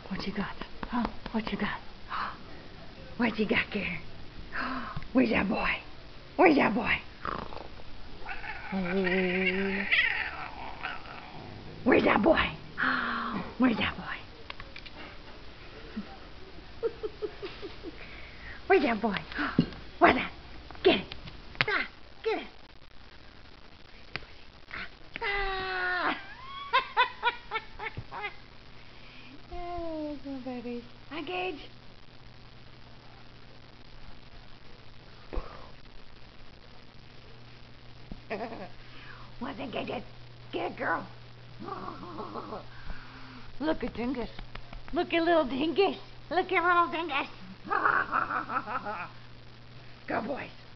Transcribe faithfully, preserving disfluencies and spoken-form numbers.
What you got? Huh? What you got? What you got there? Where's that boy? Where's that boy? Where's that boy? Where's that boy? Where's that boy? Where's that? Get it. Ah, get it. Ah. Oh, good baby. Hi, Gage. What think I did? Get it, girl. Look at Dingus. Look at little Dingus. Look at little Dingus. Good boys.